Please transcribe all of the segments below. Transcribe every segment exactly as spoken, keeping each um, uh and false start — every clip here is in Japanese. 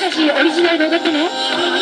さしオリジナルで踊ってね。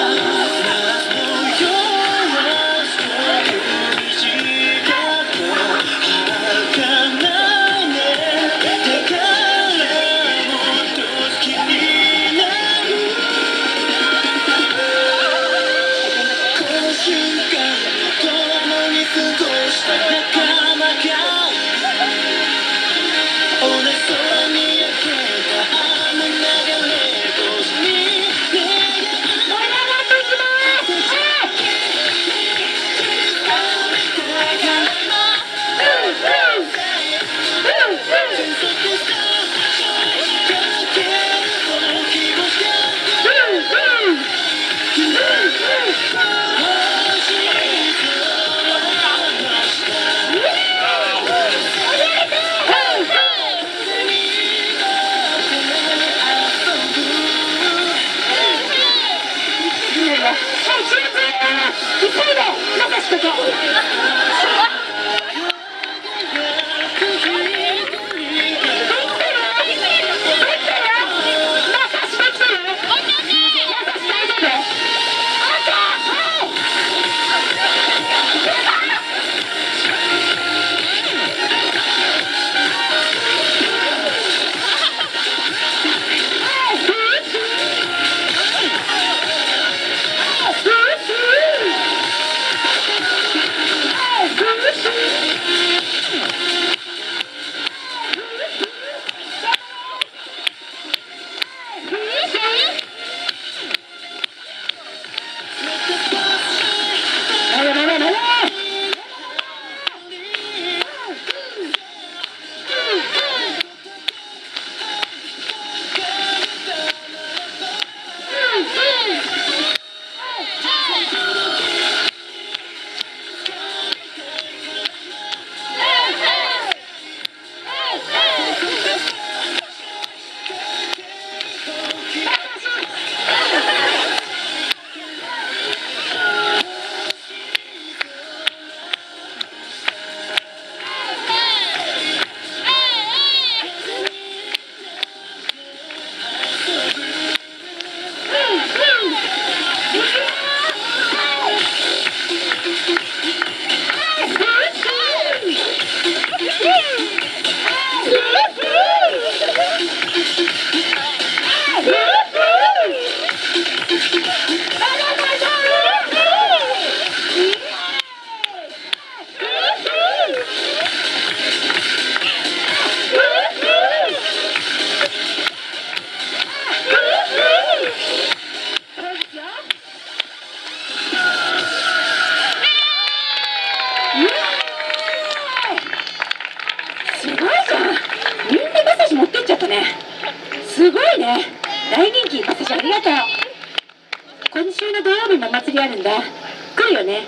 すごいね、大人気。私ありがとう。今週の土曜日もお祭りあるんだ。来るよね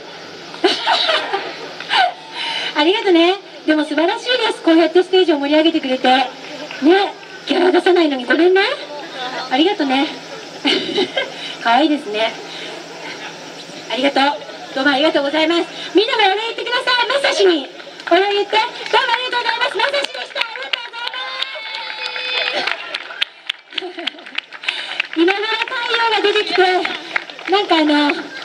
ありがとね。でも素晴らしいです。こうやってステージを盛り上げてくれてね。ギャラ出さないのにごめんね。ありがとね可愛いですね。ありがとう。どうもありがとうございます。みんなもお礼言ってください。まさしにお礼言って。どうもありがとうございます。まさしでした。ありがとうございます今頃太陽が出てきて、なんかあの